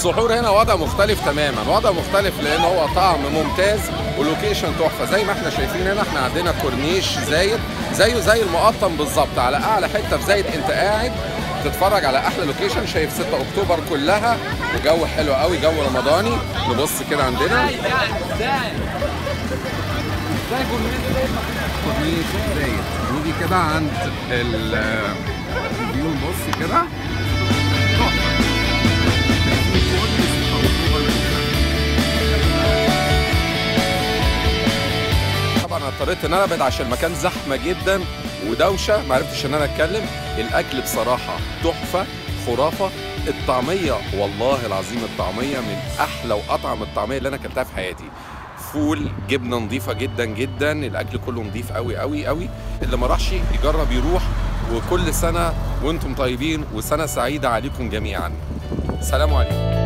السحور هنا وضع مختلف تماما، وضع مختلف لان هو طعم ممتاز ولوكيشن تحفه. زي ما احنا شايفين هنا احنا عندنا كورنيش زايد زيه زي المقطم بالظبط، على اعلى حته في زايد انت قاعد تتفرج على احلى لوكيشن، شايف 6 اكتوبر كلها وجو حلو قوي، جو رمضاني. نبص كده عندنا كورنيش زايد، نيجي كده عند الفيو نبص كده طبعا. اضطريت ان انا ابعد عشان المكان زحمه جدا ودوشه، ما عرفتش ان انا اتكلم. الاكل بصراحه تحفه خرافه. الطعميه والله العظيم الطعميه من احلى واطعم الطعميه اللي انا اكلتها في حياتي. فول، جبنه نظيفه جدا جدا، الاكل كله نظيف قوي قوي قوي. اللي ما راحش يجرب يروح. وكل سنه وانتم طيبين وسنه سعيده عليكم جميعا. سلام عليكم.